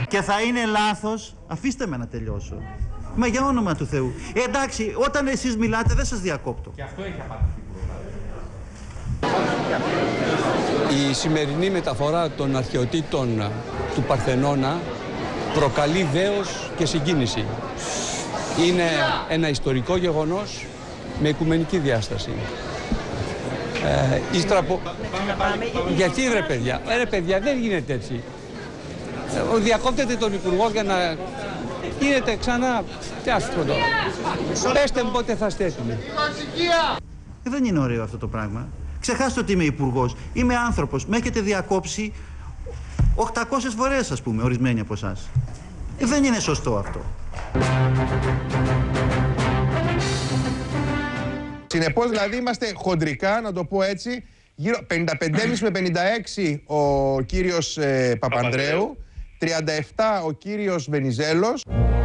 Και θα είναι λάθος, αφήστε με να τελειώσω. Μα για όνομα του Θεού. Εντάξει, όταν εσείς μιλάτε δεν σας διακόπτω. Και αυτό έχει απαντηθεί. Η σημερινή μεταφορά των αρχαιοτήτων του Παρθενώνα προκαλεί δέος και συγκίνηση. Είναι ένα ιστορικό γεγονός με οικουμενική διάσταση. Γιατί ρε παιδιά, δεν γίνεται έτσι. Διακόπτεται τον Υπουργό για να γίνεται ξανά. Τι ας πω τώρα. Πέστε μου πότε θα είστε έτοιμοι. Δεν είναι ωραίο αυτό το πράγμα. Ξεχάστε ότι είμαι υπουργός. Είμαι άνθρωπος. Με έχετε διακόψει 800 φορές, ας πούμε, ορισμένοι από εσάς. Δεν είναι σωστό αυτό. Συνεπώς, δηλαδή, είμαστε χοντρικά, να το πω έτσι, γύρω 55,5 με 56 ο κύριος Παπανδρέου, 37 ο κύριος Βενιζέλος.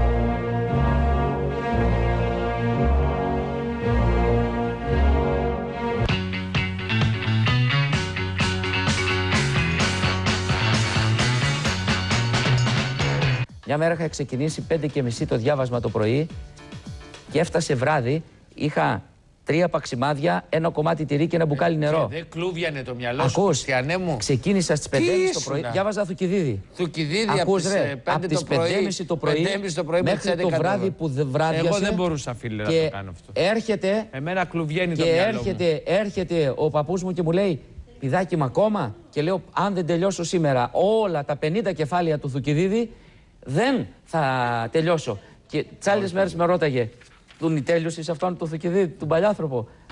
Μια μέρα είχα ξεκινήσει 5:30 το διάβασμα το πρωί και έφτασε βράδυ, είχα 3 παξιμάδια, ένα κομμάτι τυρί και ένα μπουκάλι νερό. Δεν κλούβιανε το μυαλό σου, Ακούς, Χριστιανέ μου. ξεκίνησα στις 5:30 το πρωί, διάβαζα Θουκυδίδη. Θουκυδίδη από τις 5 το πρωί μέχρι το βράδυ που βράδιασε. Εγώ δεν μπορούσα, φίλε, να το κάνω αυτό. Έρχεται, εμένα κλουβιένει το μυαλό μου. Έρχεται ο παππούς μου και μου λέει, πηδάκι μου ακόμα. Και λέω, αν δεν τελειώσω σήμερα όλα τα 50 κεφάλαια του Θουκυδίδη, δεν θα τελειώσω. Και τις άλλες μέρες με ρώταγε, του τέλειωσες αυτόν το Θουκυδίδη, τον παλιάνθρωπο.